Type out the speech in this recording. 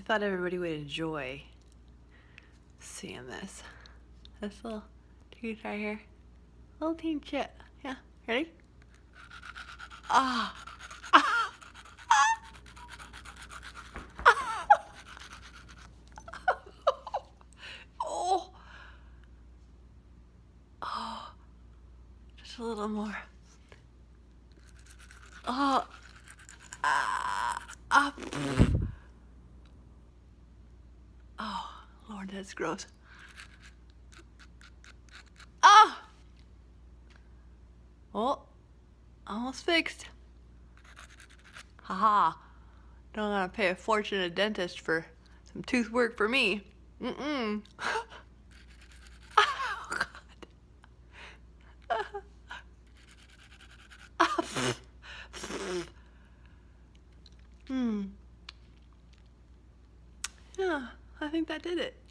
thought everybody would enjoy seeing this. This little tooth right here. Little teen chip. Yeah, ready? Ah! Ah! Ah! Oh! Oh! Just a little more. Oh! Ah! Ah! Oh, Lord, that's gross. Ah! Oh, almost fixed. Haha. Don't gotta pay a fortune to a dentist for some tooth work for me. Mm-mm. Oh, God. Yeah, I think that did it.